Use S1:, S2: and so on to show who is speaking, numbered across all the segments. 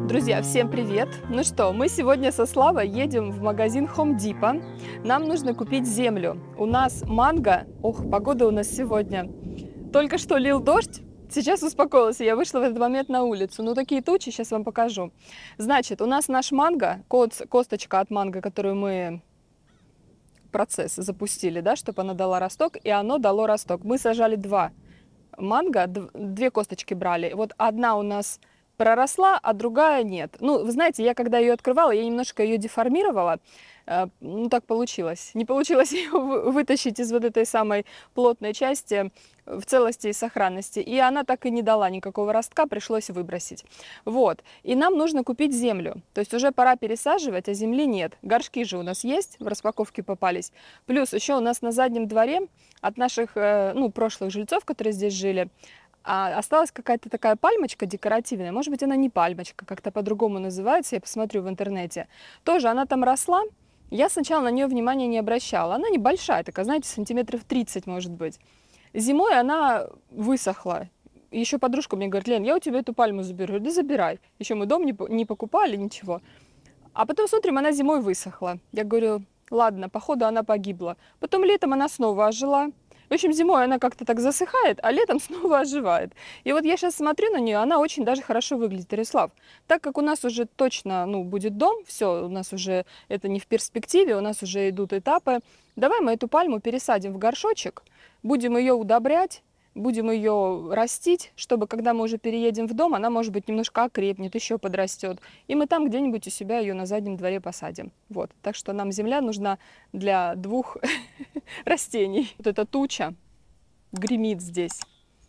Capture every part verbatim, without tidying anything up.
S1: Друзья, всем привет! Ну что, мы сегодня со Славой едем в магазин Home Depot. Нам нужно купить землю. У нас манго. Ох, погода у нас сегодня. Только что лил дождь. Сейчас успокоился, я вышла в этот момент на улицу. Ну, такие тучи, сейчас вам покажу. Значит, у нас наш манго, косточка от манго, которую мы процесс запустили, да, чтобы она дала росток, и оно дало росток. Мы сажали два манго, две косточки брали. Вот одна у нас проросла, а другая нет. Ну, вы знаете, я когда ее открывала, я немножко ее деформировала. Ну, так получилось. Не получилось ее вытащить из вот этой самой плотной части в целости и сохранности. И она так и не дала никакого ростка, пришлось выбросить. Вот. И нам нужно купить землю. То есть уже пора пересаживать, а земли нет. Горшки же у нас есть, в распаковке попались. Плюс еще у нас на заднем дворе от наших, ну, прошлых жильцов, которые здесь жили, А осталась какая-то такая пальмочка декоративная. Может быть, она не пальмочка, как-то по-другому называется. Я посмотрю в интернете. Тоже она там росла. Я сначала на нее внимания не обращала. Она небольшая, такая, знаете, сантиметров тридцать, может быть. Зимой она высохла. Еще подружка мне говорит: Лен, я у тебя эту пальму заберу. Я говорю: да забирай. Еще мы дом не, не покупали, ничего. А потом смотрим, она зимой высохла. Я говорю: ладно, походу она погибла. Потом летом она снова ожила. В общем, зимой она как-то так засыхает, а летом снова оживает. И вот я сейчас смотрю на нее, она очень даже хорошо выглядит. Ярислав, так как у нас уже точно, ну, будет дом, все, у нас уже это не в перспективе, у нас уже идут этапы, давай мы эту пальму пересадим в горшочек, будем ее удобрять, будем ее растить, чтобы когда мы уже переедем в дом, она, может быть, немножко окрепнет, еще подрастет. И мы там где-нибудь у себя ее на заднем дворе посадим. Вот. Так что нам земля нужна для двух растений. Вот эта туча гремит здесь.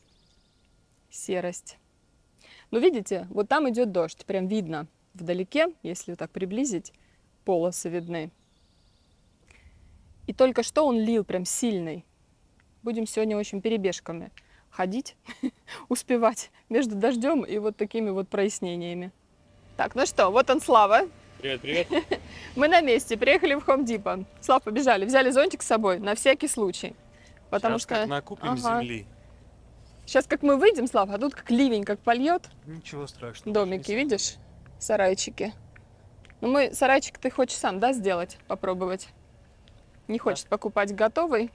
S1: Серость. Ну, видите, вот там идет дождь. Прям видно вдалеке, если так приблизить, полосы видны. И только что он лил прям сильный. Будем сегодня очень перебежками ходить, успевать между дождем и вот такими вот прояснениями. Так, ну что, вот он, Слава.
S2: Привет, привет.
S1: Мы на месте, приехали в Home Depot. Слав, побежали, взяли зонтик с собой на всякий случай. Потому
S2: Сейчас
S1: что...
S2: как накупим ага. земли.
S1: Сейчас как мы выйдем, Слав, а тут как ливень, как польет.
S2: Ничего страшного.
S1: Домики, видишь? Сарайчики. Ну мы, сарайчик ты хочешь сам, да, сделать, попробовать? Не хочет да. покупать готовый.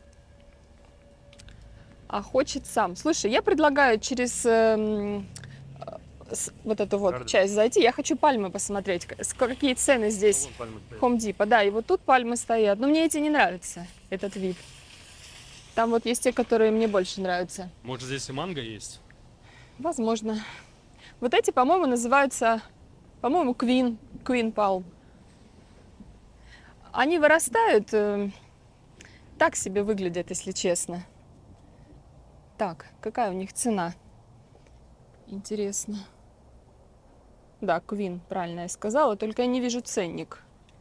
S1: А хочет сам. Слушай, я предлагаю через э, с, вот эту вот Гарден. часть зайти. Я хочу пальмы посмотреть, какие цены здесь в Home Depot. Да, и вот тут пальмы стоят. Но мне эти не нравятся, этот вид. Там вот есть те, которые мне больше нравятся.
S2: Может, здесь и манго есть?
S1: Возможно. Вот эти, по-моему, называются, по-моему, Queen, Queen Palm. Они вырастают, э, так себе выглядят, если честно. Так, какая у них цена? Интересно. Да, Queen, правильно я сказала, только я не вижу ценник.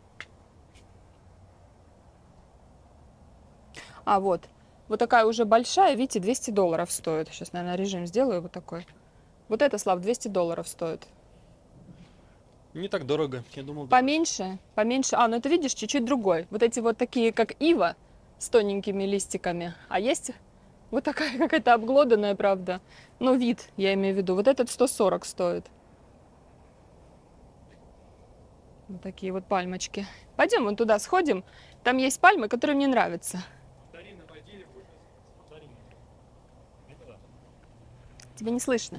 S1: А, вот. Вот такая уже большая, видите, двести долларов стоит. Сейчас, наверное, режим сделаю вот такой. Вот это, Слав, двести долларов стоит.
S2: Не так дорого, я думал.
S1: Поменьше, поменьше. А, ну это, видишь, чуть-чуть другой. Вот эти вот такие, как ива, с тоненькими листиками. А есть... Вот такая какая-то обглоданная, правда. Ну, вид, я имею в виду. Вот этот сто сорок стоит. Вот такие вот пальмочки. Пойдем вон туда сходим. Там есть пальмы, которые мне нравятся. Тебя не слышно.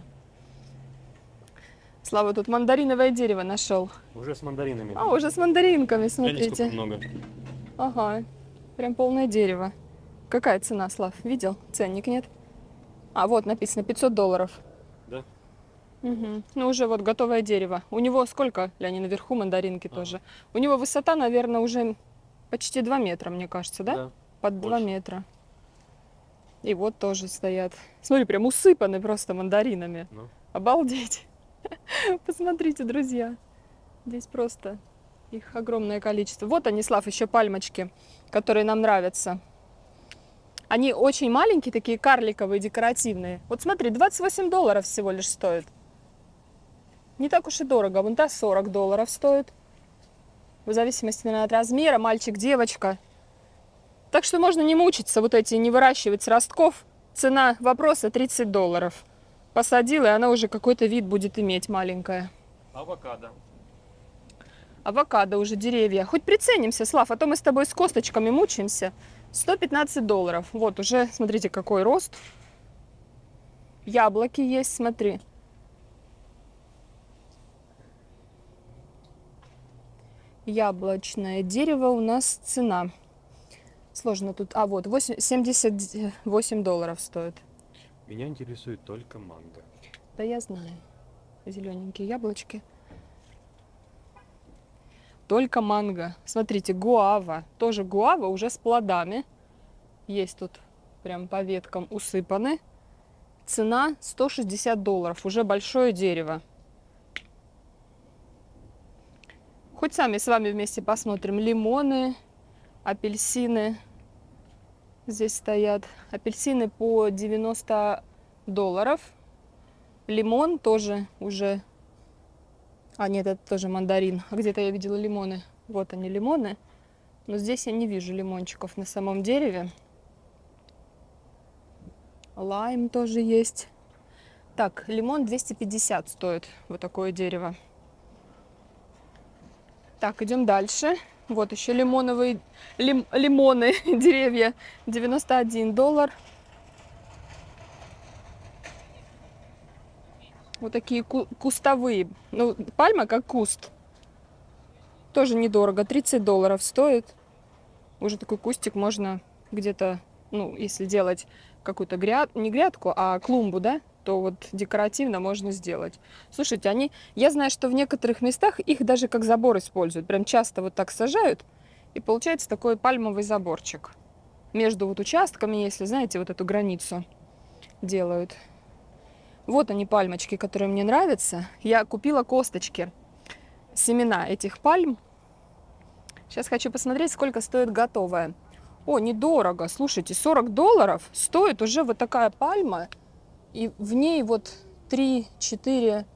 S1: Слава тут мандариновое дерево нашел.
S2: Уже с мандаринами.
S1: А, уже с мандаринками, смотрите.
S2: Много.
S1: Ага, прям полное дерево. Какая цена, Слав? Видел? Ценник нет? А, вот написано пятьсот долларов.
S2: Да.
S1: Угу. Ну, уже вот готовое дерево. У него сколько, Леонид, наверху мандаринки ага. тоже. У него высота, наверное, уже почти два метра, мне кажется, да?
S2: Да.
S1: Под два метра. И вот тоже стоят. Смотри, прям усыпаны просто мандаринами. Ну. Обалдеть. Посмотрите, друзья. Здесь просто их огромное количество. Вот они, Слав, еще пальмочки, которые нам нравятся. Они очень маленькие, такие карликовые, декоративные. Вот смотри, двадцать восемь долларов всего лишь стоит. Не так уж и дорого. Вон та сорок долларов стоит. В зависимости, наверное, от размера. Мальчик, девочка. Так что можно не мучиться, вот эти, не выращивать с ростков. Цена вопроса тридцать долларов. Посадила, и она уже какой-то вид будет иметь маленькая.
S2: Авокадо.
S1: Авокадо уже деревья. Хоть приценимся, Слав, а то мы с тобой с косточками мучаемся. сто пятнадцать долларов. Вот уже, смотрите, какой рост. Яблоки есть, смотри. Яблочное дерево у нас цена. Сложно тут. А вот семьдесят восемь долларов стоит.
S2: Меня интересует только манго.
S1: Да я знаю. Зелененькие яблочки. Только манго. Смотрите, гуава. Тоже гуава уже с плодами. Есть тут прям по веткам усыпаны. Цена сто шестьдесят долларов. Уже большое дерево. Хоть сами с вами вместе посмотрим. Лимоны, апельсины. Здесь стоят. Апельсины по девяносто долларов. Лимон тоже уже... А, нет, это тоже мандарин. А где-то я видела лимоны. Вот они, лимоны. Но здесь я не вижу лимончиков на самом дереве. Лайм тоже есть. Так, лимон двести пятьдесят стоит. Вот такое дерево. Так, идем дальше. Вот еще лимоновые лим, лимоны, деревья. девяносто один доллар. Вот такие ку кустовые. Ну, пальма как куст. Тоже недорого. тридцать долларов стоит. Уже такой кустик можно где-то, ну, если делать какую-то гряд, не грядку, а клумбу, да, то вот декоративно можно сделать. Слушайте, они, я знаю, что в некоторых местах их даже как забор используют. Прям часто вот так сажают, и получается такой пальмовый заборчик. Между вот участками, если, знаете, вот эту границу делают. Вот они, пальмочки, которые мне нравятся. Я купила косточки, семена этих пальм. Сейчас хочу посмотреть, сколько стоит готовая. О, недорого. Слушайте, сорок долларов стоит уже вот такая пальма. И в ней вот три-четыре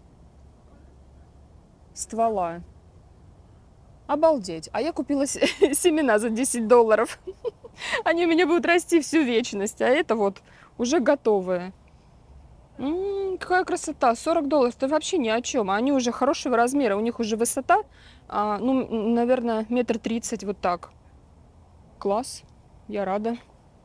S1: ствола. Обалдеть. А я купила семена за десять долларов. Они у меня будут расти всю вечность. А это вот уже готовые. М-м, какая красота. сорок долларов. Это вообще ни о чем. Они уже хорошего размера. У них уже высота, а, ну, наверное, метр тридцать. Вот так. Класс. Я рада.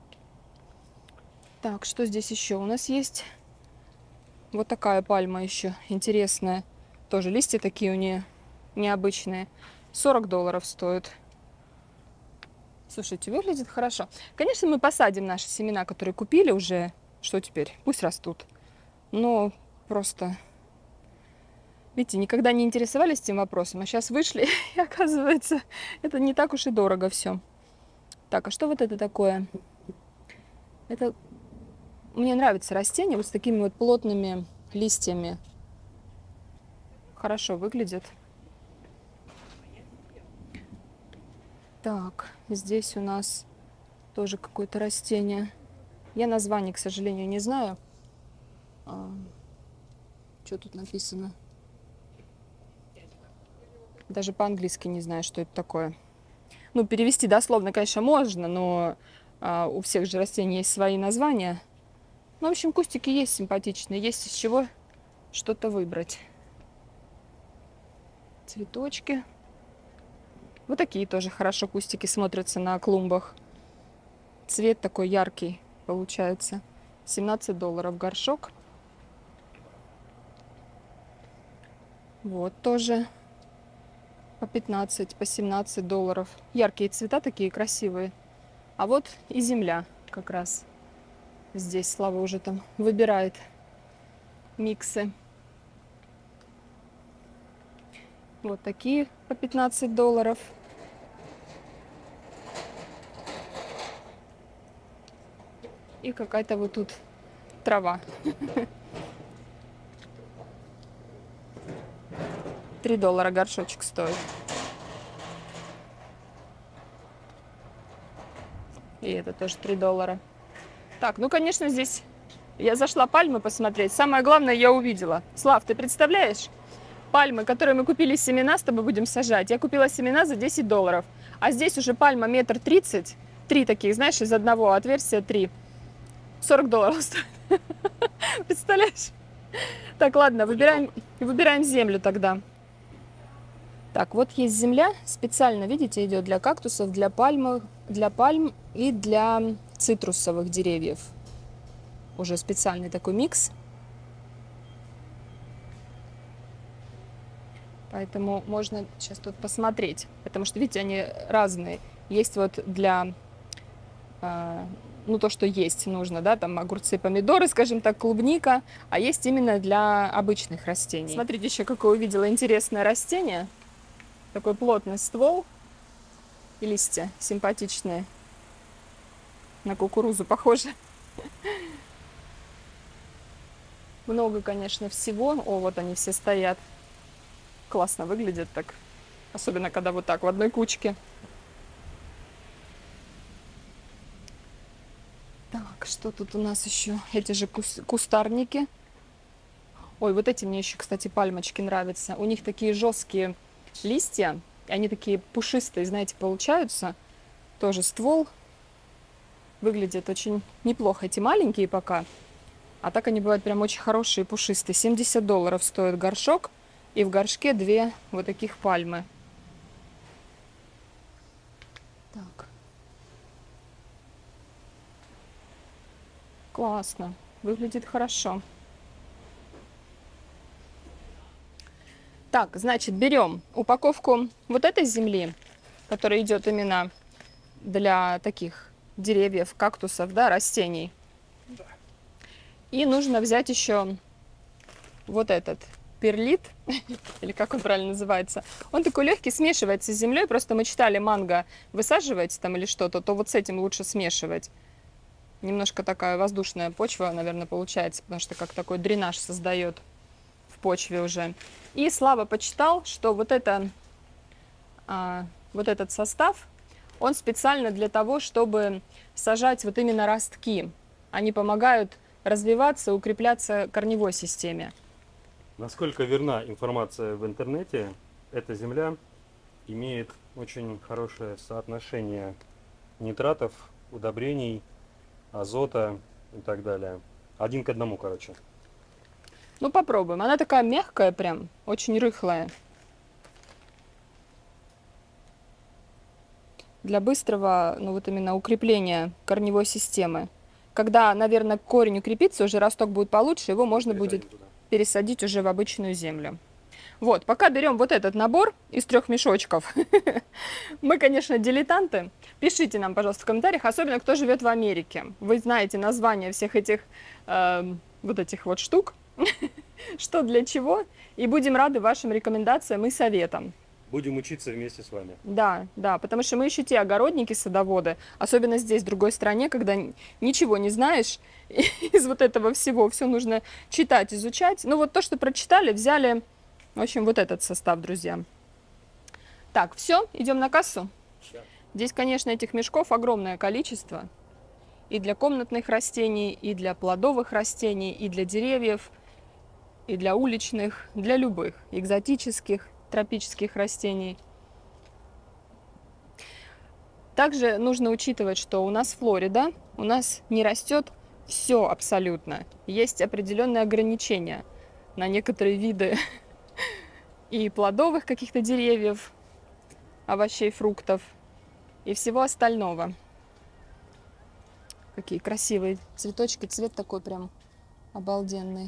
S1: Так, что здесь еще? У нас есть вот такая пальма еще интересная. Тоже листья такие у нее необычные. сорок долларов стоит. Слушайте, выглядит хорошо. Конечно, мы посадим наши семена, которые купили уже. Что теперь? Пусть растут. Но просто, видите, никогда не интересовались этим вопросом. А сейчас вышли, и оказывается, это не так уж и дорого все. Так, а что вот это такое? Это... Мне нравится растение вот с такими вот плотными листьями. Хорошо выглядит. Так, здесь у нас тоже какое-то растение. Я название, к сожалению, не знаю. А, что тут написано? Даже по-английски не знаю, что это такое. Ну, перевести дословно, конечно, можно, но а, у всех же растений есть свои названия. Ну, в общем, кустики есть симпатичные, есть из чего что-то выбрать. Цветочки. Вот такие тоже хорошо кустики смотрятся на клумбах. Цвет такой яркий получается. семнадцать долларов горшок. Вот тоже по пятнадцать, по семнадцать долларов. Яркие цвета такие красивые. А вот и земля как раз. Здесь Слава уже там выбирает миксы. Вот такие по пятнадцать долларов. И какая-то вот тут трава. три доллара горшочек стоит. И это тоже три доллара. Так, ну, конечно, здесь я зашла пальмы посмотреть. Самое главное я увидела. Слав, ты представляешь? Пальмы, которые мы купили семена, с тобой будем сажать. Я купила семена за десять долларов. А здесь уже пальма метр тридцать. Три таких, знаешь, из одного отверстия три. сорок долларов стоит. Представляешь? Так, ладно, выбираем, И выбираем землю тогда. Так, вот есть земля, специально, видите, идет для кактусов, для пальм, для пальм и для цитрусовых деревьев. Уже специальный такой микс. Поэтому можно сейчас тут посмотреть, потому что, видите, они разные. Есть вот для, э, ну, то, что есть нужно, да, там огурцы, помидоры, скажем так, клубника, а есть именно для обычных растений. Смотрите, еще какое увидела интересное растение. Такой плотный ствол и листья симпатичные. На кукурузу похоже. Много, конечно, всего. О, вот они все стоят. Классно выглядят так. Особенно, когда вот так в одной кучке. Так, что тут у нас еще? Эти же кус- кустарники. Ой, вот эти мне еще, кстати, пальмочки нравятся. У них такие жесткие листья. Они такие пушистые, знаете, получаются. Тоже ствол. Выглядят очень неплохо. Эти маленькие пока. А так они бывают прям очень хорошие, пушистые. семьдесят долларов стоит горшок. И в горшке две вот таких пальмы. Так. Классно. Выглядит хорошо. Так, значит, берем упаковку вот этой земли, которая идет именно для таких деревьев, кактусов, да, растений.
S2: Да.
S1: И нужно взять еще вот этот перлит, или как он правильно называется. Он такой легкий, смешивается с землей. Просто мы читали, манго высаживать там или что-то, то вот с этим лучше смешивать. Немножко такая воздушная почва, наверное, получается, потому что как такой дренаж создает в почве уже. И Слава почитал, что вот, это, а, вот этот состав, он специально для того, чтобы сажать вот именно ростки. Они помогают развиваться, укрепляться корневой системе.
S2: Насколько верна информация в интернете, эта земля имеет очень хорошее соотношение нитратов, удобрений, азота и так далее. Один к одному, короче.
S1: Ну, попробуем. Она такая мягкая прям, очень рыхлая. Для быстрого, ну вот именно укрепления корневой системы. Когда, наверное, корень укрепится, уже росток будет получше, его можно будет
S2: Туда.
S1: пересадить уже в обычную землю. Вот, пока берем вот этот набор из трех мешочков. Мы, конечно, дилетанты. Пишите нам, пожалуйста, в комментариях, особенно кто живет в Америке. Вы знаете названия всех этих э, вот этих вот штук, что для чего, и будем рады вашим рекомендациям и советам.
S2: Будем учиться вместе с вами.
S1: Да, да, потому что мы еще те огородники, садоводы, особенно здесь, в другой стране, когда ничего не знаешь из вот этого всего, все нужно читать, изучать. Ну вот то, что прочитали, взяли, в общем, вот этот состав, друзья. Так, все, идем на кассу.
S2: Да.
S1: Здесь, конечно, этих мешков огромное количество. И для комнатных растений, и для плодовых растений, и для деревьев, и для уличных, для любых экзотических, тропических растений. Также нужно учитывать, что у нас Флорида, у нас не растет все абсолютно. Есть определенные ограничения на некоторые виды и плодовых каких-то деревьев, овощей, фруктов и всего остального. Какие красивые цветочки, цвет такой прям обалденный.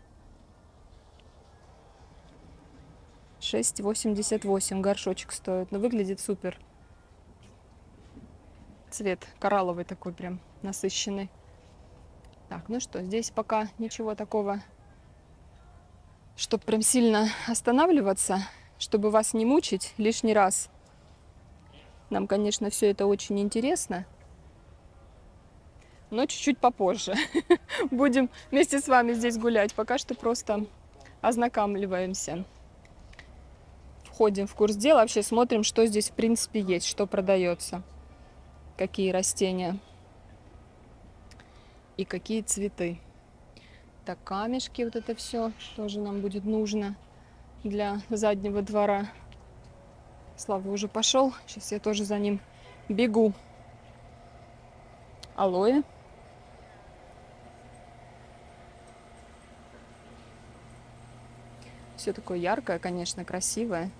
S1: шесть восемьдесят восемь горшочек стоит, но выглядит супер. Цвет коралловый такой прям насыщенный. Так, ну что, здесь пока ничего такого, чтобы прям сильно останавливаться, чтобы вас не мучить лишний раз. Нам, конечно, все это очень интересно, но чуть-чуть попозже. Будем вместе с вами здесь гулять. Пока что просто ознакомливаемся. Входим в курс дела, вообще смотрим, что здесь в принципе есть, что продается, какие растения и какие цветы. Так, камешки, вот это все тоже нам будет нужно для заднего двора. Слава уже пошел, сейчас я тоже за ним бегу. Алоэ. Все такое яркое, конечно, красивое.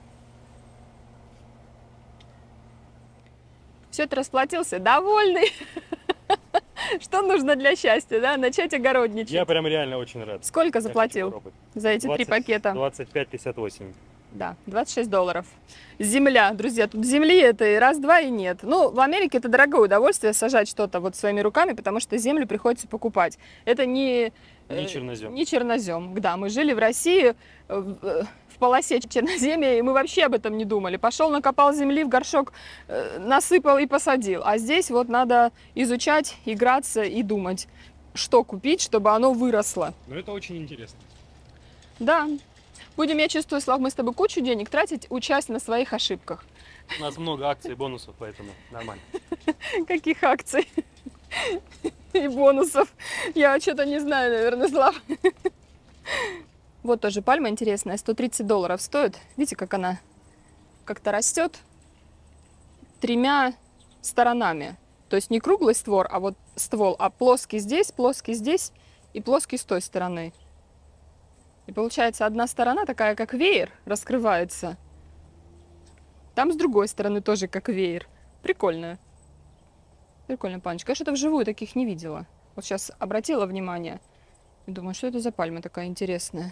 S1: Все, ты расплатился? Довольный? Что нужно для счастья, да? Начать огородничать.
S2: Я прям реально очень рад.
S1: Сколько заплатил за эти три пакета?
S2: двадцать пять пятьдесят восемь.
S1: Да, двадцать шесть долларов. Земля, друзья, тут земли это и раз-два и нет. Ну, в Америке это дорогое удовольствие сажать что-то вот своими руками, потому что землю приходится покупать. Это не...
S2: Не чернозем.
S1: Не чернозем, да. Мы жили в России в, в полосе черноземья, и мы вообще об этом не думали. Пошел, накопал земли, в горшок насыпал и посадил. А здесь вот надо изучать, играться и думать, что купить, чтобы оно выросло.
S2: Но это очень интересно.
S1: Да. Будем, я чувствую, Слав, мы с тобой кучу денег тратить, учась на своих ошибках.
S2: У нас много акций и бонусов, поэтому нормально.
S1: Каких акций и бонусов? Я что-то не знаю, наверное, Слав. Вот тоже пальма интересная, сто тридцать долларов стоит. Видите, как она как-то растет тремя сторонами. То есть не круглый створ, а вот ствол, а плоский здесь, плоский здесь и плоский с той стороны. И получается, одна сторона такая, как веер, раскрывается. Там с другой стороны тоже как веер. Прикольная. Прикольная пальмочка. Конечно, это вживую таких не видела. Вот сейчас обратила внимание и думаю, что это за пальма такая интересная.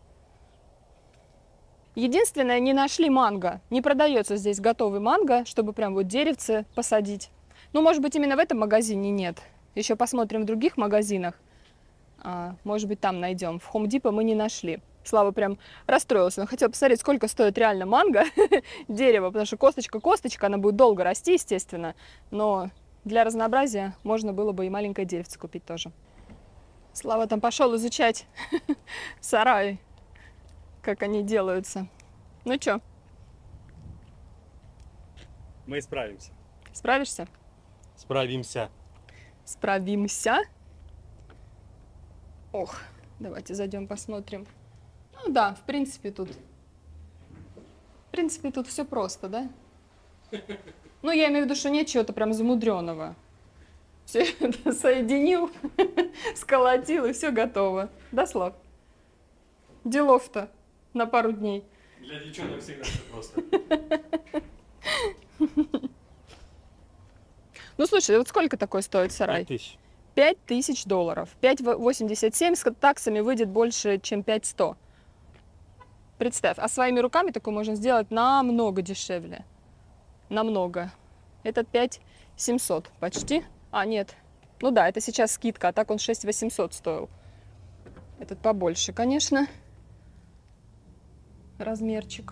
S1: Единственное, не нашли манго. Не продается здесь готовый манго, чтобы прям вот деревце посадить. Ну, может быть, именно в этом магазине нет. Еще посмотрим в других магазинах. А, может быть, там найдем. В Home Depot мы не нашли. Слава прям расстроился. Он хотел посмотреть, сколько стоит реально манго, дерево, потому что косточка-косточка, она будет долго расти, естественно. Но для разнообразия можно было бы и маленькое деревце купить тоже. Слава там пошел изучать сараи, как они делаются. Ну что?
S2: Мы справимся.
S1: Справишься?
S2: Справимся.
S1: Справимся? Ох, давайте зайдем посмотрим. Ну да, в принципе тут... В принципе тут все просто, да? Ну, я имею в виду, что нет чего-то прям замудренного. Все это соединил, сколотил, и все готово. Да, Слав? Делов-то на пару дней.
S2: Для девчонок всегда все просто.
S1: Ну, слушай, вот сколько такой стоит сарай?
S2: пять тысяч.
S1: пять тысяч долларов. пять восемьдесят семь с таксами выйдет больше, чем пять сто. Представь, а своими руками такое можно сделать намного дешевле. Намного. Этот пять семьсот почти. А, нет. Ну да, это сейчас скидка, а так он шесть восемьсот стоил. Этот побольше, конечно. Размерчик.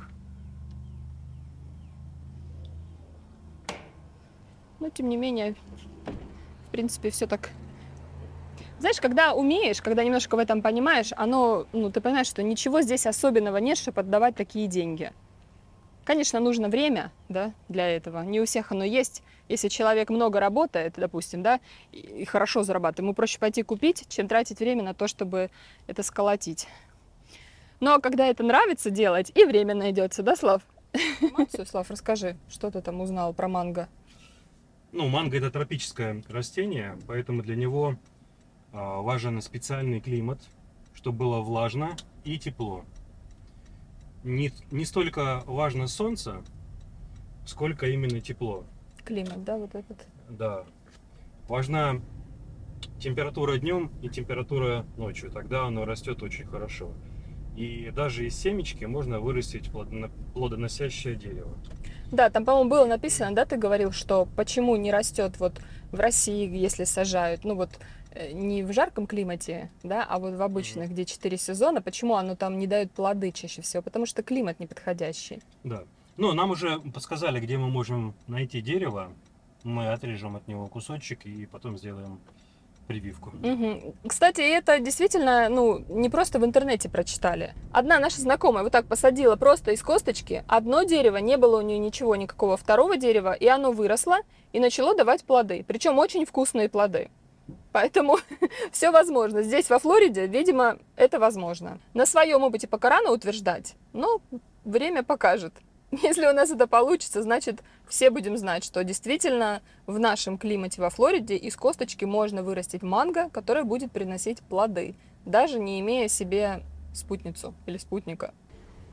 S1: Но, тем не менее, в принципе, все так... Знаешь, когда умеешь, когда немножко в этом понимаешь, оно, ну, ты понимаешь, что ничего здесь особенного нет, чтобы отдавать такие деньги. Конечно, нужно время, да, для этого. Не у всех оно есть. Если человек много работает, допустим, да, и хорошо зарабатывает, ему проще пойти купить, чем тратить время на то, чтобы это сколотить. Но когда это нравится делать, и время найдется, да, Слав? Слав, расскажи, что ты там узнал про манго?
S2: Ну, манго это тропическое растение, поэтому для него а, важен специальный климат, чтобы было влажно и тепло. Не, не столько важно солнце, сколько именно тепло.
S1: Климат, да, вот этот?
S2: Да. Важна температура днем и температура ночью, тогда оно растет очень хорошо. И даже из семечки можно вырастить плодоносящее дерево.
S1: Да, там, по-моему, было написано, да, ты говорил, что почему не растет вот в России, если сажают, ну вот не в жарком климате, да, а вот в обычных, mm-hmm. где четыре сезона, почему оно там не дает плоды чаще всего? Потому что климат неподходящий.
S2: Да. Ну, нам уже подсказали, где мы можем найти дерево. Мы отрежем от него кусочек и потом сделаем прививку.
S1: Угу. Кстати, это действительно, ну, не просто в интернете прочитали. Одна наша знакомая вот так посадила просто из косточки. Одно дерево, не было у нее ничего, никакого второго дерева, и оно выросло и начало давать плоды. Причем очень вкусные плоды. Поэтому все возможно. Здесь, во Флориде, видимо, это возможно. На своем опыте пока рано утверждать, но время покажет. Если у нас это получится, значит, все будем знать, что действительно в нашем климате во Флориде из косточки можно вырастить манго, которое будет приносить плоды, даже не имея себе спутницу или спутника.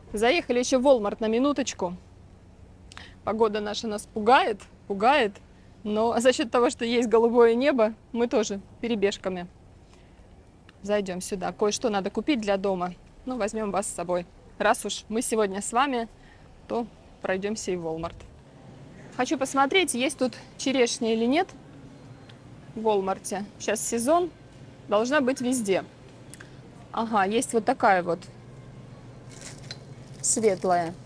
S1: Заехали еще в Walmart на минуточку. Погода наша нас пугает, пугает. Но за счет того, что есть голубое небо, мы тоже перебежками зайдем сюда. Кое-что надо купить для дома. Ну, возьмем вас с собой. Раз уж мы сегодня с вами, то пройдемся и в Walmart. Хочу посмотреть, есть тут черешня или нет в Walmart. Сейчас сезон, должна быть везде. Ага, есть вот такая вот светлая.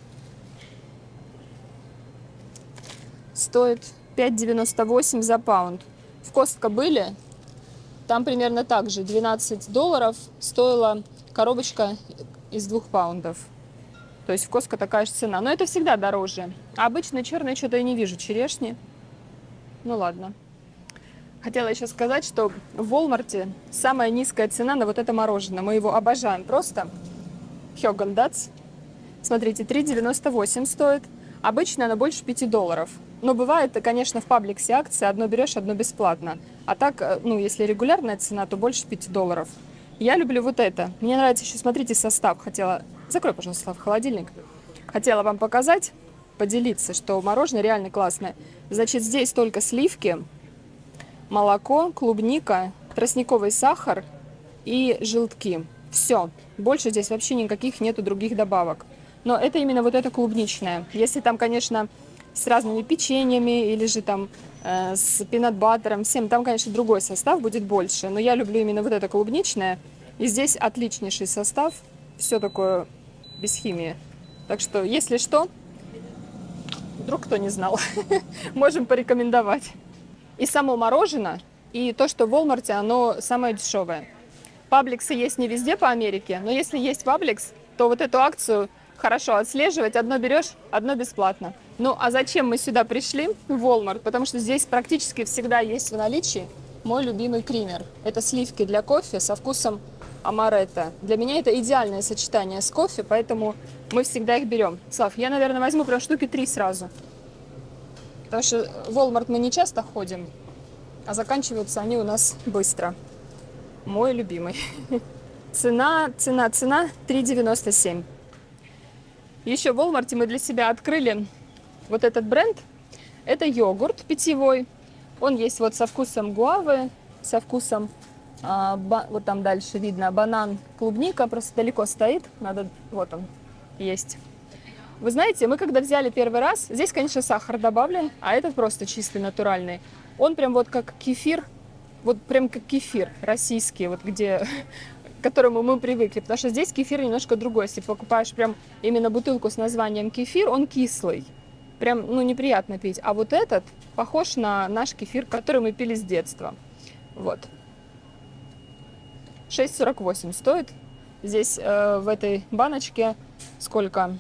S1: Стоит пять девяносто восемь за паунд. В Costco были, там примерно так же, двенадцать долларов стоила коробочка из двух паундов. То есть в Costco такая же цена, но это всегда дороже. А обычно черные что-то я не вижу черешни. Ну ладно. Хотела еще сказать, что в Walmart самая низкая цена на вот это мороженое. Мы его обожаем просто. Häagen-Dazs. Смотрите, три девяносто восемь стоит. Обычно оно больше пяти долларов. Но бывает, конечно, в Publix акции, одно берешь, одно бесплатно. А так, ну, если регулярная цена, то больше пяти долларов. Я люблю вот это. Мне нравится еще, смотрите, состав. Хотела... Закрой, пожалуйста, Слав, холодильник. Хотела вам показать, поделиться, что мороженое реально классное. Значит, здесь только сливки, молоко, клубника, тростниковый сахар и желтки. Все. Больше здесь вообще никаких нету других добавок. Но это именно вот это клубничное. Если там, конечно, с разными печеньями или же там э, с пинат-баттером, всем, там, конечно, другой состав будет больше. Но я люблю именно вот это клубничное. И здесь отличнейший состав. Все такое без химии. Так что, если что, вдруг кто не знал, можем порекомендовать. И само мороженое, и то, что в Walmart, оно самое дешевое. Пабликсы есть не везде по Америке, но если есть Publix, то вот эту акцию хорошо отслеживать. Одно берешь, одно бесплатно. Ну, а зачем мы сюда пришли, в Walmart? Потому что здесь практически всегда есть в наличии мой любимый кример. Это сливки для кофе со вкусом амаретто. Для меня это идеальное сочетание с кофе, поэтому мы всегда их берем. Слав, я, наверное, возьму прям штуки три сразу. Потому что в Walmart мы не часто ходим, а заканчиваются они у нас быстро. Мой любимый. Цена, цена, цена три девяносто семь. Еще в Walmart мы для себя открыли вот этот бренд. Это йогурт питьевой. Он есть вот со вкусом гуавы, со вкусом, а, ба, вот там дальше видно, банан, клубника. Просто далеко стоит. Надо, вот он есть. Вы знаете, мы когда взяли первый раз, здесь, конечно, сахар добавлен, а этот просто чистый, натуральный. Он прям вот как кефир, вот прям как кефир российский, вот где... к которому мы привыкли, потому что здесь кефир немножко другой. Если покупаешь прям именно бутылку с названием кефир, он кислый. Прям, ну, неприятно пить. А вот этот похож на наш кефир, который мы пили с детства. Вот. шесть сорок восемь стоит. Здесь э, в этой баночке сколько?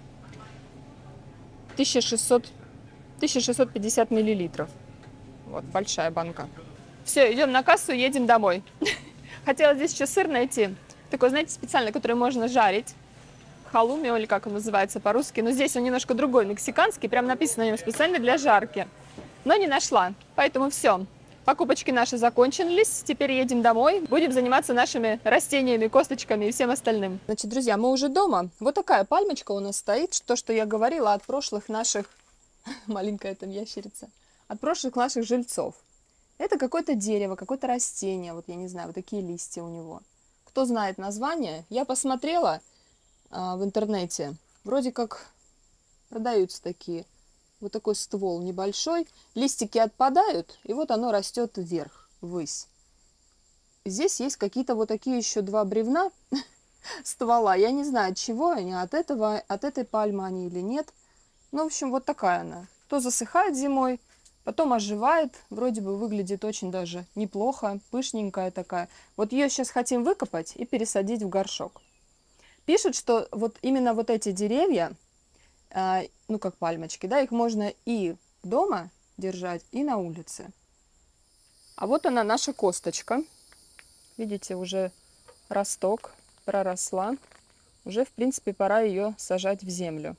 S1: тысяча шестьсот пятьдесят миллилитров. Вот, большая банка. Все, идем на кассу, едем домой. Хотела здесь еще сыр найти. Такой, знаете, специальный, который можно жарить. Халуми, или как он называется по-русски. Но здесь он немножко другой, мексиканский. Прям написано на нем специально для жарки. Но не нашла. Поэтому все. Покупочки наши закончились. Теперь едем домой. Будем заниматься нашими растениями, косточками и всем остальным. Значит, друзья, мы уже дома. Вот такая пальмочка у нас стоит. То, что я говорила от прошлых наших... Маленькая там ящерица. От прошлых наших жильцов. Это какое-то дерево, какое-то растение. Вот я не знаю, вот такие листья у него. Кто знает название? Я посмотрела а, в интернете. Вроде как продаются такие. Вот такой ствол небольшой. Листики отпадают, и вот оно растет вверх, ввысь. Здесь есть какие-то вот такие еще два бревна ствола. Я не знаю, от чего они, от этого, от этой пальмы они или нет. Ну, в общем, вот такая она. То засыхает зимой, потом оживает, вроде бы выглядит очень даже неплохо, пышненькая такая. Вот ее сейчас хотим выкопать и пересадить в горшок. Пишут, что вот именно вот эти деревья, э, ну как пальмочки, да, их можно и дома держать, и на улице. А вот она, наша косточка. Видите, уже росток проросла. Уже, в принципе, пора ее сажать в землю.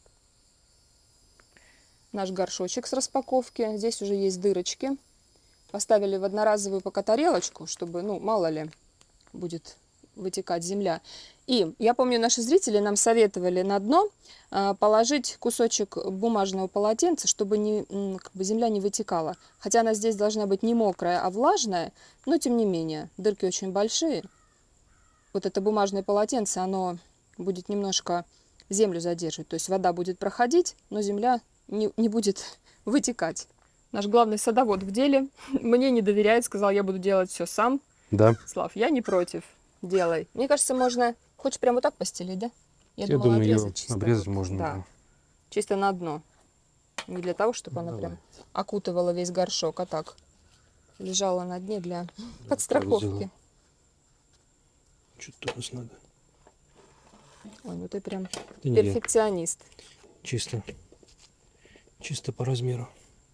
S1: Наш горшочек с распаковки. Здесь уже есть дырочки. Поставили в одноразовую пока тарелочку, чтобы, ну, мало ли, будет вытекать земля. И я помню, наши зрители нам советовали на дно э, положить кусочек бумажного полотенца, чтобы не, как бы земля не вытекала. Хотя она здесь должна быть не мокрая, а влажная, но тем не менее, дырки очень большие. Вот это бумажное полотенце, оно будет немножко землю задерживать. То есть вода будет проходить, но земля не, не будет вытекать. Наш главный садовод в деле мне не доверяет, сказал, я буду делать все сам.
S2: Да.
S1: Слав, я не против. Делай. Мне кажется, можно... Хочешь прямо вот так постелить, да?
S2: Я,
S1: Я, думала,
S2: думаю, ее
S1: обрезать чисто.
S2: обрезать
S1: вот.
S2: можно.
S1: Да.
S2: Да.
S1: Чисто на дно. Не для того, чтобы она
S2: Давай.
S1: прям окутывала весь горшок, а так лежала на дне для подстраховки.
S2: Что-то у нас надо.
S1: Ой, ну ты прям
S2: Да не,
S1: перфекционист.
S2: чисто, чисто по размеру.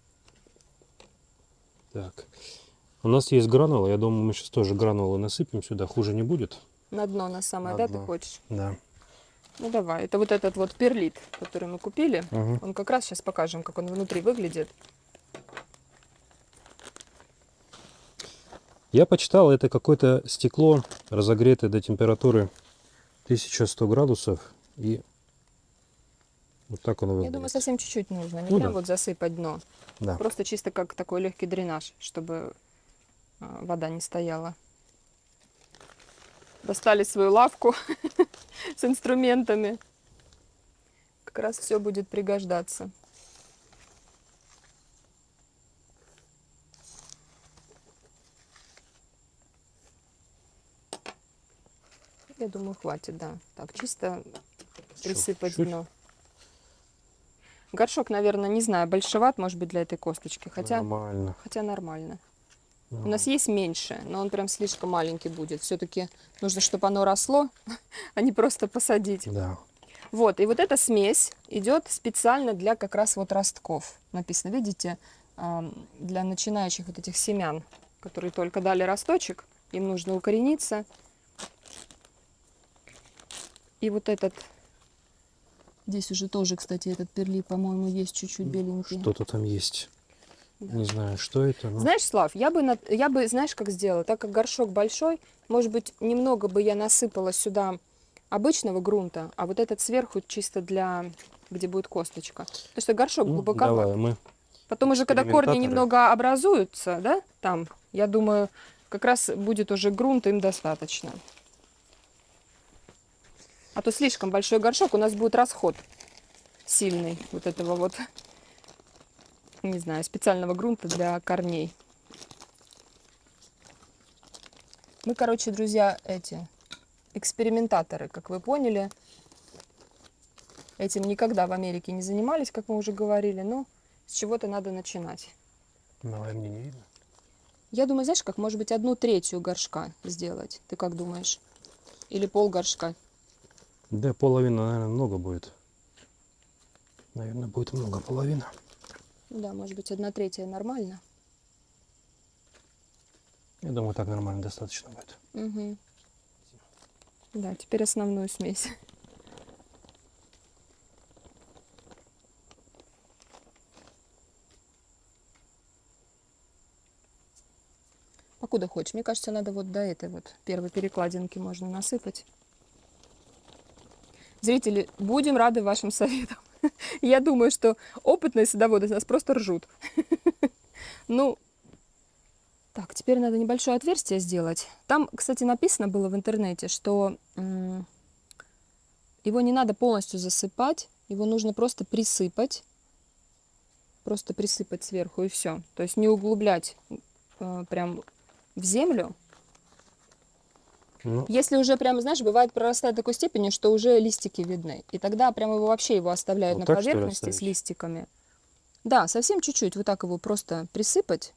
S2: Так. У нас есть гранула. Я думаю, мы сейчас тоже гранулы насыпем сюда. Хуже не будет.
S1: На дно на самое,
S2: На
S1: да,
S2: дно.
S1: ты хочешь?
S2: Да.
S1: Ну давай. Это вот этот вот перлит, который мы купили.
S2: Угу.
S1: Он как раз сейчас покажем, как он внутри выглядит.
S2: Я почитал, это какое-то стекло, разогретое до температуры тысяча сто градусов. И вот так оно выглядит.
S1: Я думаю, совсем чуть-чуть нужно. Не
S2: Ну
S1: прям
S2: да.
S1: вот засыпать дно.
S2: Да.
S1: Просто чисто как такой легкий дренаж, чтобы а, вода не стояла. Достали свою лавку с инструментами. Как раз все будет пригождаться. Я думаю, хватит, да. Так, чисто присыпать
S2: чуть-чуть?
S1: дно. Горшок, наверное, не знаю, большеват, может быть, для этой косточки. Хотя,
S2: Нормально.
S1: хотя нормально. У
S2: Ну,
S1: нас есть меньше, но он прям слишком маленький будет. Все-таки нужно, чтобы оно росло, а не просто посадить.
S2: Да.
S1: Вот, и вот эта смесь идет специально для как раз вот ростков. Написано, видите, а, для начинающих вот этих семян, которые только дали росточек, им нужно укорениться. И вот этот, здесь уже тоже, кстати, этот перли, по-моему, есть чуть-чуть беленький.
S2: Что-то там есть.
S1: Да.
S2: Не знаю, что это. Но...
S1: Знаешь, Слав, я бы, на- я бы, знаешь, как сделала? Так как горшок большой, может быть, немного бы я насыпала сюда обычного грунта, а вот этот сверху чисто для, где будет косточка. Потому что горшок
S2: Ну,
S1: глубоковат.
S2: давай, мы...
S1: Потом уже, когда корни
S2: экспериментаторы.
S1: немного образуются, да, там, я думаю, как раз будет уже грунт, им достаточно. А то слишком большой горшок, у нас будет расход сильный вот этого вот, не знаю, специального грунта для корней. Мы, короче, друзья, эти экспериментаторы, как вы поняли. Этим никогда в Америке не занимались, как мы уже говорили, но с чего-то надо начинать.
S2: Давай, мне не видно.
S1: Я думаю, знаешь, как, может быть, одну третью горшка сделать. Ты как думаешь? Или пол горшка?
S2: Да, половина, наверное, много будет. Наверное, будет много, половина.
S1: Да, может быть, одна третья нормально.
S2: Я думаю, так нормально достаточно будет.
S1: Угу. Да, теперь основную смесь. Покуда хочешь. Мне кажется, надо вот до этой вот первой перекладинки можно насыпать. Зрители, будем рады вашим советам. Я думаю, что опытные садоводы нас просто ржут. Ну, так, теперь надо небольшое отверстие сделать. Там, кстати, написано было в интернете, что м, его не надо полностью засыпать, его нужно просто присыпать. Просто присыпать сверху и все. То есть не углублять э, прям в землю.
S2: Ну,
S1: Если уже прям, знаешь, бывает прорастает до такой степени, что уже листики видны. И тогда прям его вообще его оставляют
S2: Вот
S1: на
S2: так, что ли,
S1: поверхности с
S2: оставить?
S1: листиками. Да, совсем чуть-чуть. Вот так его просто присыпать.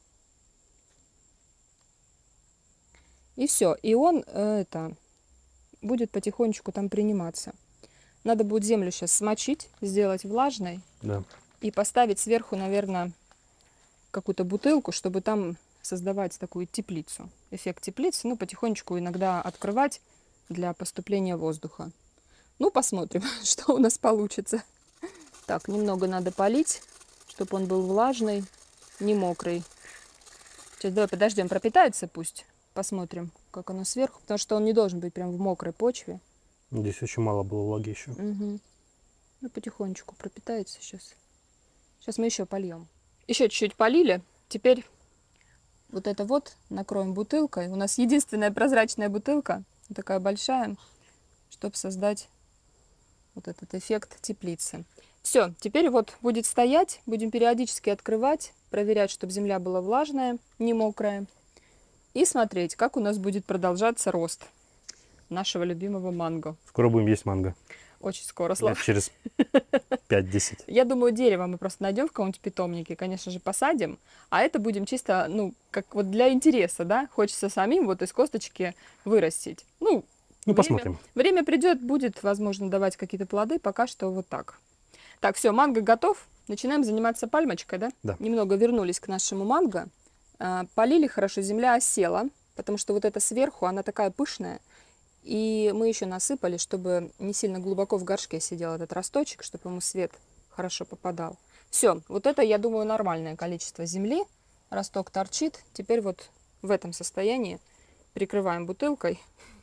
S1: И все. И он э, это будет потихонечку там приниматься. Надо будет землю сейчас смочить, сделать влажной.
S2: да.
S1: И поставить сверху, наверное, какую-то бутылку, чтобы там создавать такую теплицу. Эффект теплицы. Ну, потихонечку иногда открывать для поступления воздуха. Ну, посмотрим, что у нас получится. Так, немного надо полить, чтобы он был влажный, не мокрый. Сейчас давай подождем, пропитается пусть. Посмотрим. как оно сверху, потому что он не должен быть прям в мокрой почве.
S2: Здесь очень мало было влаги еще.
S1: Угу. Ну, потихонечку пропитается сейчас. Сейчас мы еще польем. Еще чуть-чуть полили. Теперь вот это вот накроем бутылкой. У нас единственная прозрачная бутылка, такая большая, чтобы создать вот этот эффект теплицы. Все, теперь вот будет стоять, будем периодически открывать, проверять, чтобы земля была влажная, не мокрая. И смотреть, как у нас будет продолжаться рост нашего любимого манго.
S2: Скоро будем есть манго.
S1: Очень скоро, Слава.
S2: Лет через пять-десять.
S1: Я думаю, дерево мы просто найдем в каком-нибудь питомнике, конечно же, посадим. А это будем чисто, ну, как вот для интереса, да? Хочется самим вот из косточки вырастить. Ну,
S2: Ну,
S1: время,
S2: посмотрим.
S1: Время придет, будет, возможно, давать какие-то плоды. Пока что вот так. Так, все, манго готов. Начинаем заниматься пальмочкой, да?
S2: Да.
S1: Немного вернулись к нашему манго. А, полили хорошо, земля осела, потому что вот это сверху, она такая пышная. И мы еще насыпали, чтобы не сильно глубоко в горшке сидел этот росточек, чтобы ему свет хорошо попадал. Все, вот это, я думаю, нормальное количество земли. Росток торчит. Теперь вот в этом состоянии прикрываем бутылкой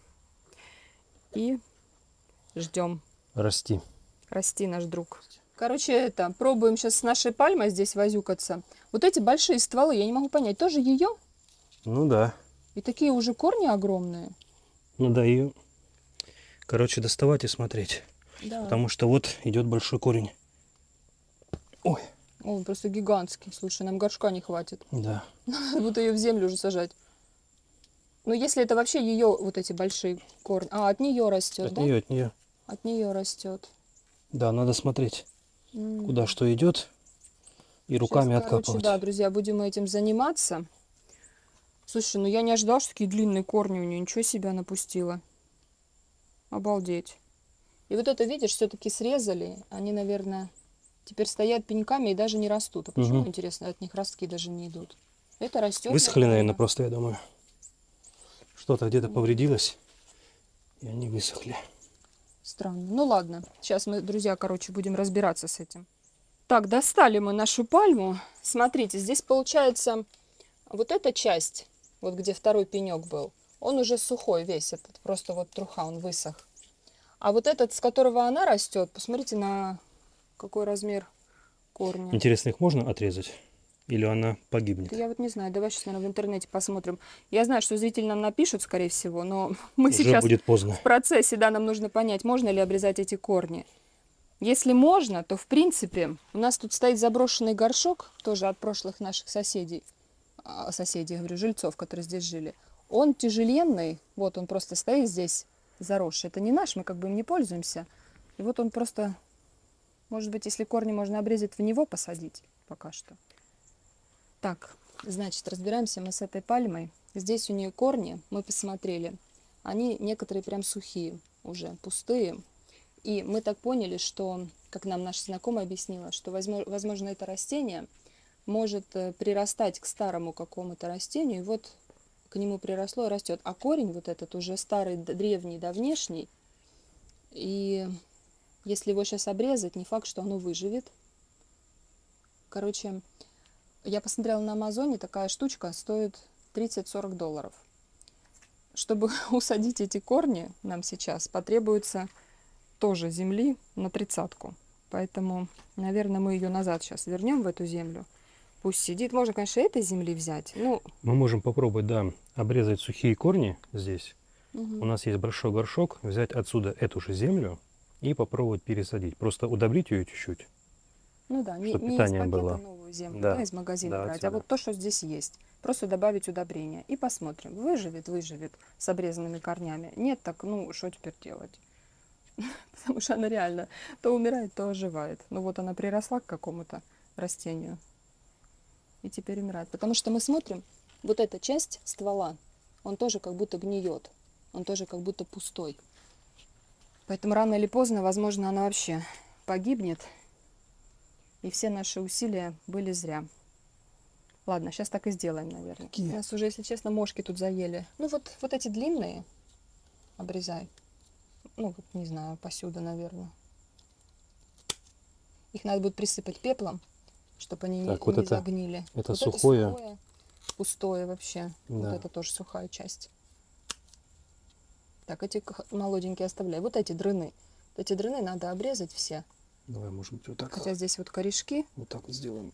S1: и ждем.
S2: Расти.
S1: Расти, наш друг. Короче, это, пробуем сейчас с нашей пальмой здесь возюкаться. Вот эти большие стволы, я не могу понять, тоже ее?
S2: Ну да.
S1: И такие уже корни огромные.
S2: Ну да, ее, короче, доставать и смотреть.
S1: Да.
S2: Потому что вот идет большой корень. Ой.
S1: О, он просто гигантский. Слушай, нам горшка не хватит.
S2: Да.
S1: Надо будто ее в землю уже сажать. Но если это вообще ее вот эти большие корни. А, от нее растет,
S2: От
S1: да?
S2: нее, от нее.
S1: От нее растет.
S2: Да, надо смотреть,
S1: М.
S2: куда что идет, и руками
S1: Сейчас, короче,
S2: откапывать.
S1: да, друзья, будем этим заниматься. Слушай, ну я не ожидал, что такие длинные корни у нее. Ничего себе напустила. Обалдеть. И вот это, видишь, все-таки срезали. Они, наверное, теперь стоят пеньками и даже не растут. А почему,
S2: Мгм.
S1: интересно, от них ростки даже не идут? Это растет.
S2: Высохли,
S1: нормально.
S2: наверное, просто, я думаю. Что-то где-то повредилось, и они высохли.
S1: Странно. Ну ладно. Сейчас мы, друзья, короче, будем разбираться с этим. Так, достали мы нашу пальму. Смотрите, здесь получается вот эта часть, вот где второй пенек был, он уже сухой весь, этот просто вот труха, он высох. А вот этот, с которого она растет, посмотрите на какой размер корня.
S2: Интересно, их можно отрезать? Или она погибнет?
S1: Я вот не знаю, давай сейчас, наверное, в интернете посмотрим. Я знаю, что зрители нам напишут, скорее всего, но мы
S2: Уже
S1: сейчас
S2: будет поздно.
S1: в процессе, да, нам нужно понять, можно ли обрезать эти корни. Если можно, то, в принципе, у нас тут стоит заброшенный горшок, тоже от прошлых наших соседей, а, соседей, я говорю, жильцов, которые здесь жили. Он тяжеленный, вот он просто стоит здесь заросший. Это не наш, мы как бы им не пользуемся. И вот он просто, может быть, если корни можно обрезать, в него посадить пока что. Так, значит, разбираемся мы с этой пальмой. Здесь у нее корни, мы посмотрели, они некоторые прям сухие уже, пустые. И мы так поняли, что, как нам наша знакомая объяснила, что, возможно, это растение может прирастать к старому какому-то растению, и вот к нему приросло и растет. А корень вот этот уже старый, древний, давнешний, и если его сейчас обрезать, не факт, что оно выживет. Короче, я посмотрела на Амазоне, такая штучка стоит тридцать-сорок долларов. Чтобы усадить эти корни нам сейчас, потребуется тоже земли на тридцатку. Поэтому, наверное, мы ее назад сейчас вернем в эту землю. Пусть сидит. Можно, конечно, этой земли взять. Ну,
S2: Мы можем попробовать, да, обрезать сухие корни здесь.
S1: угу.
S2: У нас есть большой горшок, взять отсюда эту же землю и попробовать пересадить. Просто удобрить ее чуть-чуть.
S1: Ну да, не,
S2: Чтобы
S1: не из
S2: питание
S1: пакета
S2: было.
S1: новую землю,
S2: Да,
S1: да, из магазина
S2: да,
S1: брать,
S2: отсюда.
S1: а вот то, что здесь есть. Просто добавить удобрения и посмотрим. Выживет, выживет с обрезанными корнями. Нет, так, ну, что теперь делать? Потому что она реально то умирает, то оживает. Ну вот она приросла к какому-то растению и теперь умирает. Потому что мы смотрим, вот эта часть ствола, он тоже как будто гниет. Он тоже как будто пустой. Поэтому рано или поздно, возможно, она вообще погибнет. И все наши усилия были зря. Ладно, сейчас так и сделаем, наверное.
S2: Какие?
S1: Нас уже, если честно, мошки тут заели. Ну вот, вот эти длинные обрезай. Ну, вот, не знаю, посюда, наверное. Их надо будет присыпать пеплом, чтобы они
S2: Так,
S1: не,
S2: вот
S1: не
S2: это-
S1: загнили.
S2: это
S1: Вот
S2: сухое.
S1: это сухое, пустое вообще.
S2: Да.
S1: Вот это тоже сухая часть. Так, эти к- молоденькие оставляй. Вот эти дрыны. Вот эти дрыны надо обрезать все.
S2: Давай, может быть, вот так.
S1: Хотя здесь вот корешки.
S2: Вот так вот сделаем.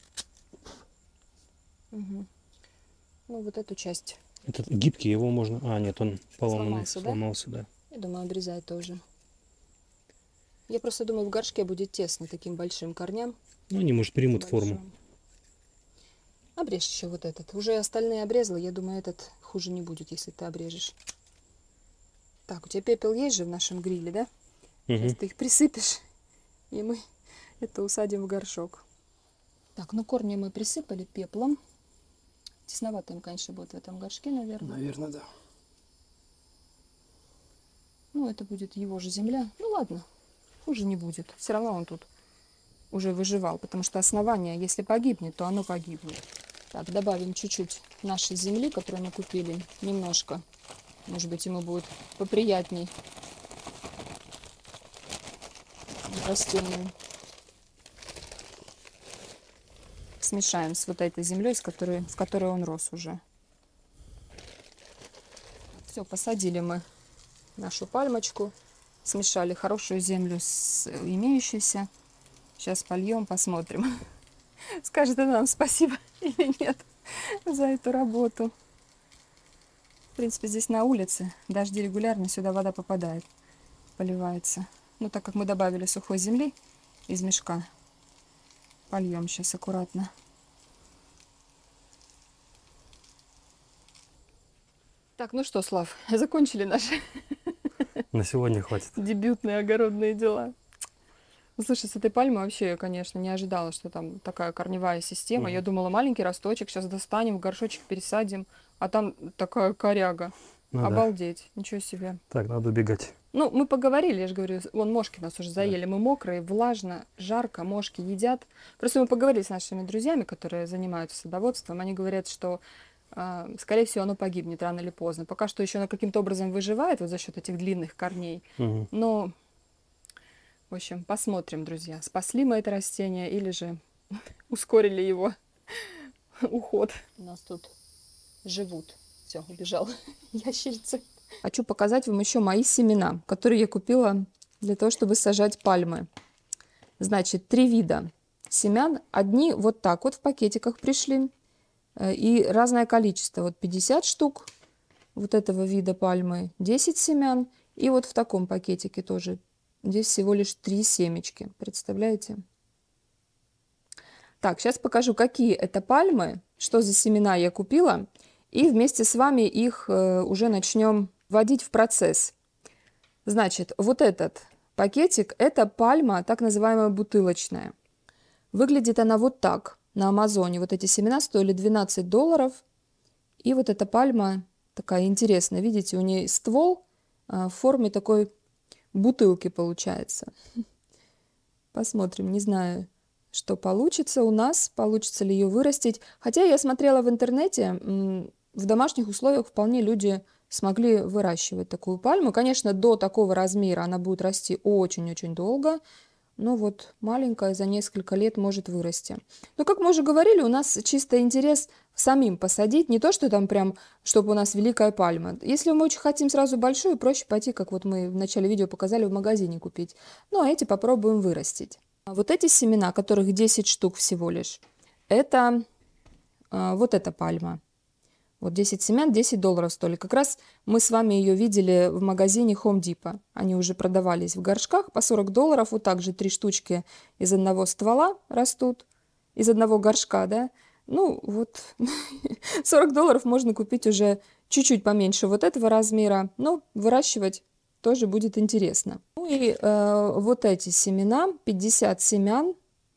S1: Угу. Ну, вот эту часть.
S2: Этот гибкий, его можно... А, нет, он поломанный,
S1: Сломался, да?
S2: сломался, да?
S1: Я думаю, обрезать тоже. Я просто думаю, в горшке будет тесно таким большим корням.
S2: Ну, они, может, примут форму.
S1: Большим. Обрежь еще вот этот. Уже остальные обрезала. Я думаю, этот хуже не будет, если ты обрежешь. Так, у тебя пепел есть же в нашем гриле, да? Сейчас
S2: Угу.
S1: ты их присыпешь, и мы это усадим в горшок. Так, ну корни мы присыпали пеплом. Тесновато им, конечно, будет в этом горшке, наверное.
S2: Наверное, да.
S1: Ну, это будет его же земля. Ну, ладно, хуже не будет. Все равно он тут уже выживал, потому что основание, если погибнет, то оно погибнет. Так, добавим чуть-чуть нашей земли, которую мы купили, немножко. Может быть, ему будет поприятней растению. Смешаем с вот этой землей, с которой, в которой он рос уже. Все, посадили мы нашу пальмочку, смешали хорошую землю с имеющейся. Сейчас польем, посмотрим, скажет она нам спасибо или нет за эту работу. В принципе, здесь на улице дожди регулярно, сюда вода попадает, поливается. Но так как мы добавили сухой земли из мешка, польем сейчас аккуратно. Так, ну что, Слав, закончили наши
S2: На сегодня хватит.
S1: дебютные огородные дела. Ну, слушай, с этой пальмы вообще я, конечно, не ожидала, что там такая корневая система.
S2: Мгм.
S1: Я думала, маленький росточек, сейчас достанем, в горшочек пересадим, а там такая коряга.
S2: Ну, да.
S1: Обалдеть, ничего себе.
S2: Так, надо убегать.
S1: Ну, мы поговорили, я же говорю, вон мошки нас уже заели, мы мокрые, влажно, жарко, мошки едят. Просто мы поговорили с нашими друзьями, которые занимаются садоводством, они говорят, что, э, скорее всего, оно погибнет рано или поздно. Пока что еще оно каким-то образом выживает вот за счет этих длинных корней,
S2: Угу.
S1: но, в общем, посмотрим, друзья, спасли мы это растение или же ускорили его уход. У нас тут живут. Все, убежал ящерица. Хочу показать вам еще мои семена, которые я купила для того, чтобы сажать пальмы. Значит, три вида семян. Одни вот так вот в пакетиках пришли. И разное количество. Вот пятьдесят штук вот этого вида пальмы, десять семян. И вот в таком пакетике тоже. Здесь всего лишь три семечки. Представляете? Так, сейчас покажу, какие это пальмы, что за семена я купила. И вместе с вами их э, уже начнем вводить в процесс. Значит, вот этот пакетик – это пальма, так называемая бутылочная. Выглядит она вот так на Амазоне. Вот эти семена стоили двенадцать долларов. И вот эта пальма такая интересная. Видите, у нее ствол э, в форме такой бутылки получается. Посмотрим, не знаю, что получится у нас, получится ли ее вырастить. Хотя я смотрела в интернете, в домашних условиях вполне люди смогли выращивать такую пальму. Конечно, до такого размера она будет расти очень-очень долго, но вот маленькая за несколько лет может вырасти. Но, как мы уже говорили, у нас чисто интерес самим посадить, не то, что там прям, чтобы у нас великая пальма. Если мы очень хотим сразу большую, проще пойти, как вот мы в начале видео показали, в магазине купить. Ну, а эти попробуем вырастить. А вот эти семена, которых десять штук всего лишь, это а, вот эта пальма. Вот десять семян, десять долларов стоили. Как раз мы с вами ее видели в магазине Home Depot. Они уже продавались в горшках по сорок долларов. Вот так же три штучки из одного ствола растут, из одного горшка, да. Ну, вот сорок долларов можно купить уже чуть-чуть поменьше вот этого размера. Но выращивать тоже будет интересно. Ну и э, вот эти семена, пятьдесят семян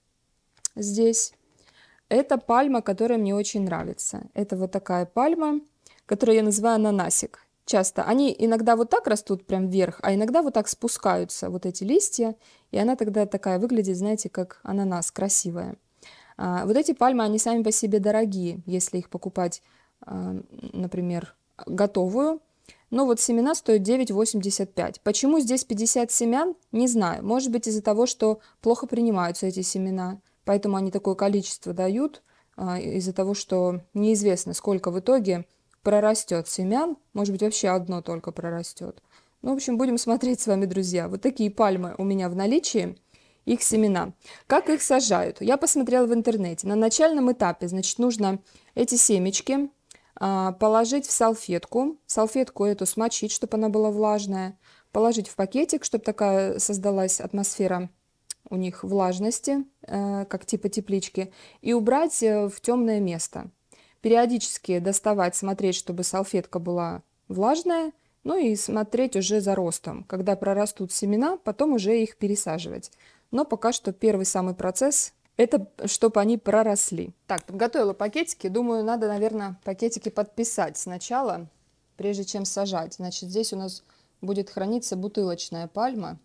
S1: здесь. Это пальма, которая мне очень нравится. Это вот такая пальма, которую я называю ананасик. Часто они иногда вот так растут прям вверх, а иногда вот так спускаются вот эти листья, и она тогда такая выглядит, знаете, как ананас, красивая. А, вот эти пальмы, они сами по себе дорогие, если их покупать, а, например, готовую. Но вот семена стоят девять восемьдесят пять. Почему здесь пятьдесят семян, не знаю. Может быть, из-за того, что плохо принимаются эти семена. Поэтому они такое количество дают, из-за того, что неизвестно, сколько в итоге прорастет семян. Может быть, вообще одно только прорастет. Ну, в общем, будем смотреть с вами, друзья. Вот такие пальмы у меня в наличии, их семена. Как их сажают? Я посмотрела в интернете. На начальном этапе, значит, нужно эти семечки а, положить в салфетку. Салфетку эту смочить, чтобы она была влажная. Положить в пакетик, чтобы такая создалась атмосфера у них влажности, э, как типа теплички. И убрать э, в темное место. Периодически доставать, смотреть, чтобы салфетка была влажная. Ну и смотреть уже за ростом. Когда прорастут семена, потом уже их пересаживать. Но пока что первый самый процесс – это чтобы они проросли. Так, подготовила пакетики. Думаю, надо, наверное, пакетики подписать сначала, прежде чем сажать. Значит, здесь у нас будет храниться бутылочная пальма.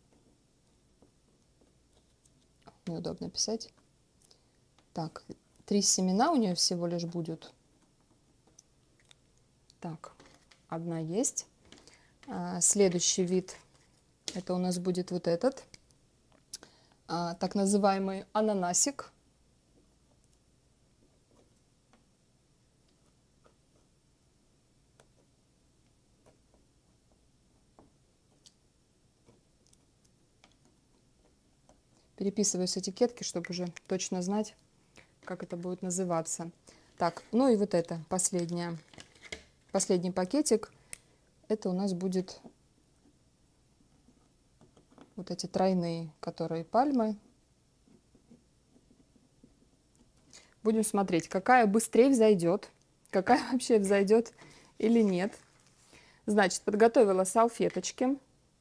S1: Неудобно писать. Так, три семена у нее всего лишь будет. Так, одна есть. Следующий вид, это у нас будет вот этот, так называемый ананасик. Переписываю с этикетки, чтобы уже точно знать, как это будет называться. Так, ну и вот это последнее, последний пакетик. Это у нас будет вот эти тройные, которые пальмы. Будем смотреть, какая быстрее взойдет, какая вообще взойдет или нет. Значит, подготовила салфеточки.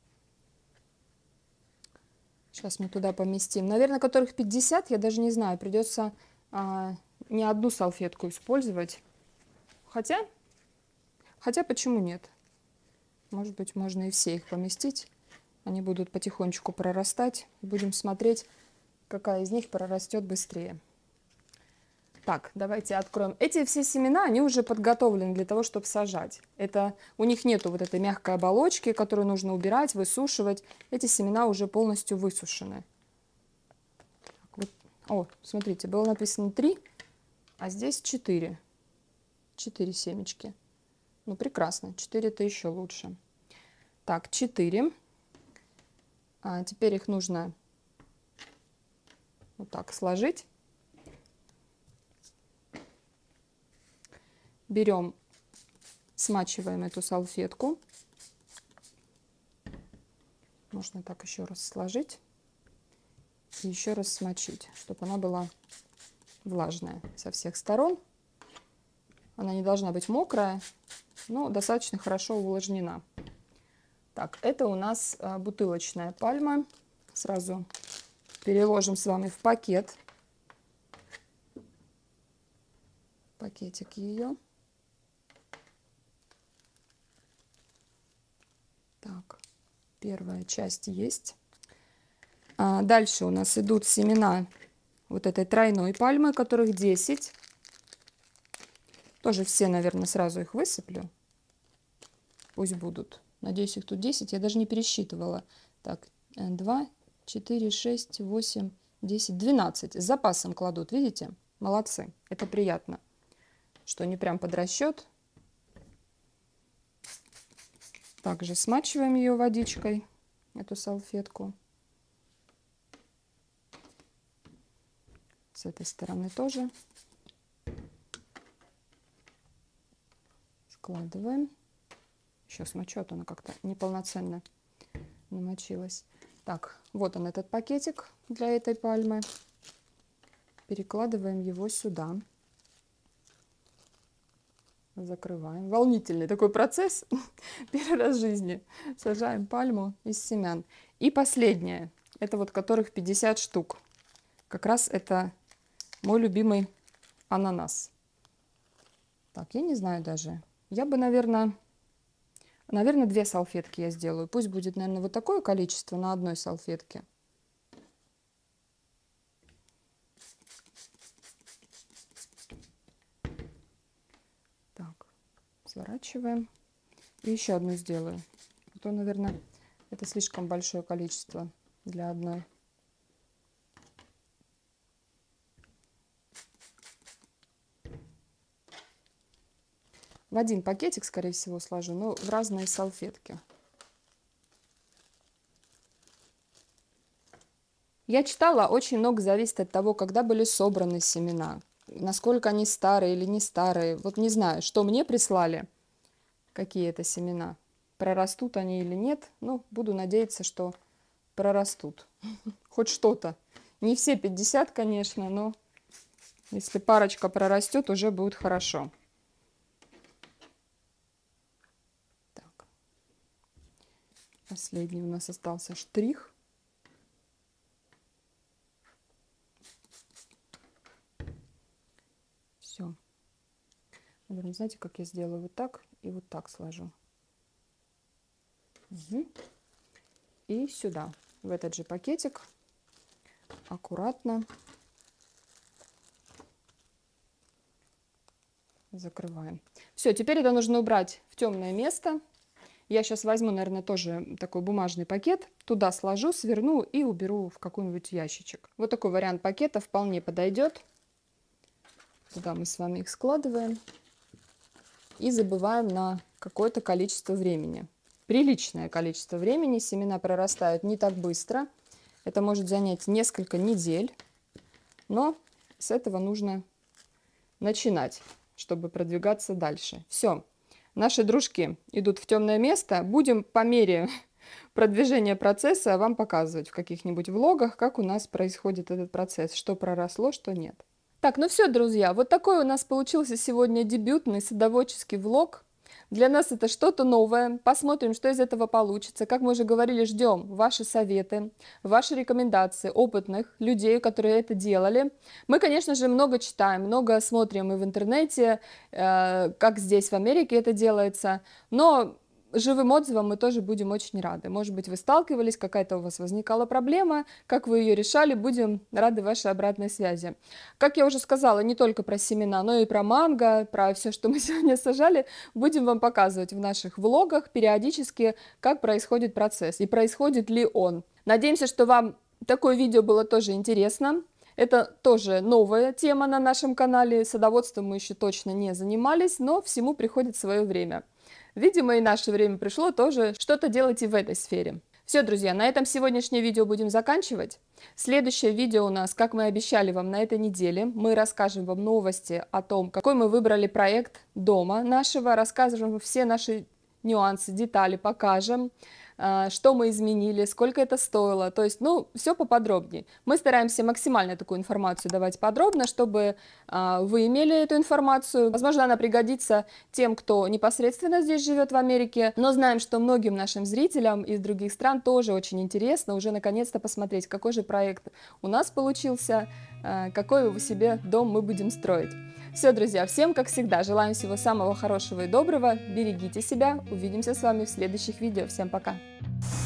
S1: Сейчас мы туда поместим. Наверное, которых пятьдесят, я даже не знаю. Придется а, не одну салфетку использовать. Хотя, хотя почему нет? Может быть, можно и все их поместить. Они будут потихонечку прорастать. Будем смотреть, какая из них прорастет быстрее. Так, давайте откроем. Эти все семена, они уже подготовлены для того, чтобы сажать. Это, у них нету вот этой мягкой оболочки, которую нужно убирать, высушивать. Эти семена уже полностью высушены. Вот. О, смотрите, было написано три, а здесь четыре. четыре семечки. Ну, прекрасно. четыре это еще лучше. Так, четыре. А теперь их нужно вот так сложить. Берем, смачиваем эту салфетку. Можно так еще раз сложить и еще раз смочить, чтобы она была влажная со всех сторон. Она не должна быть мокрая, но достаточно хорошо увлажнена. Так, это у нас бутылочная пальма. Сразу переложим с вами в пакет. Пакетик ее. Так, первая часть есть. А дальше у нас идут семена вот этой тройной пальмы, которых десять. Тоже все, наверное, сразу их высыплю. Пусть будут. Надеюсь, их тут десять. Я даже не пересчитывала. Так, два, четыре, шесть, восемь, десять, двенадцать. С запасом кладут, видите? Молодцы. Это приятно, что не прям под расчет. Также смачиваем ее водичкой, эту салфетку. С этой стороны тоже. Складываем. Еще смочу, а то она как-то неполноценно намочилась. Так, вот он, этот пакетик для этой пальмы. Перекладываем его сюда. Закрываем. Волнительный такой процесс. Первый раз в жизни. Сажаем пальму из семян. И последнее. Это вот которых пятьдесят штук. Как раз это мой любимый ананас. Так, я не знаю даже. Я бы, наверное, наверное, две салфетки я сделаю. Пусть будет, наверное, вот такое количество на одной салфетке. Так, сворачиваем. И еще одну сделаю. А то, наверное, это слишком большое количество для одной. В один пакетик, скорее всего, сложу, но в разные салфетки. Я читала, очень много зависит от того, когда были собраны семена, насколько они старые или не старые. Вот не знаю, что мне прислали, какие это семена. Прорастут они или нет. Ну, буду надеяться, что прорастут. Хоть что-то. Не все пятьдесят, конечно, но если парочка прорастет, уже будет хорошо. Так. Последний у нас остался штрих. Все. Наверное, знаете, как я сделаю? Вот так и вот так сложу. Угу. И сюда, в этот же пакетик, аккуратно закрываем. Все, теперь это нужно убрать в темное место. Я сейчас возьму, наверное, тоже такой бумажный пакет, туда сложу, сверну и уберу в какой-нибудь ящичек. Вот такой вариант пакета вполне подойдет. Туда мы с вами их складываем и забываем на какое-то количество времени. Приличное количество времени. Семена прорастают не так быстро. Это может занять несколько недель, но с этого нужно начинать, чтобы продвигаться дальше. Все, наши дружки идут в темное место. Будем по мере продвижения процесса вам показывать в каких-нибудь влогах, как у нас происходит этот процесс, что проросло, что нет. Так, ну все, друзья, вот такой у нас получился сегодня дебютный садоводческий влог. Для нас это что-то новое. Посмотрим, что из этого получится. Как мы уже говорили, ждем ваши советы, ваши рекомендации опытных людей, которые это делали. Мы, конечно же, много читаем, много смотрим и в интернете, э, как здесь в Америке это делается. Но живым отзывам мы тоже будем очень рады. Может быть, вы сталкивались, какая-то у вас возникала проблема, как вы ее решали, будем рады вашей обратной связи. Как я уже сказала, не только про семена, но и про манго, про все, что мы сегодня сажали, будем вам показывать в наших влогах периодически, как происходит процесс и происходит ли он. Надеемся, что вам такое видео было тоже интересно. Это тоже новая тема на нашем канале. Садоводством мы еще точно не занимались, но всему приходит свое время. Видимо, и наше время пришло тоже что-то делать и в этой сфере. Все, друзья, на этом сегодняшнее видео будем заканчивать. Следующее видео у нас, как мы обещали вам на этой неделе, мы расскажем вам новости о том, какой мы выбрали проект дома нашего, расскажем все наши нюансы, детали, покажем, что мы изменили, сколько это стоило, то есть, ну, все поподробнее. Мы стараемся максимально такую информацию давать подробно, чтобы а, вы имели эту информацию. Возможно, она пригодится тем, кто непосредственно здесь живет в Америке, но знаем, что многим нашим зрителям из других стран тоже очень интересно уже наконец-то посмотреть, какой же проект у нас получился, а, какой себе дом мы будем строить. Все, друзья, всем, как всегда, желаем всего самого хорошего и доброго, берегите себя, увидимся с вами в следующих видео, всем пока!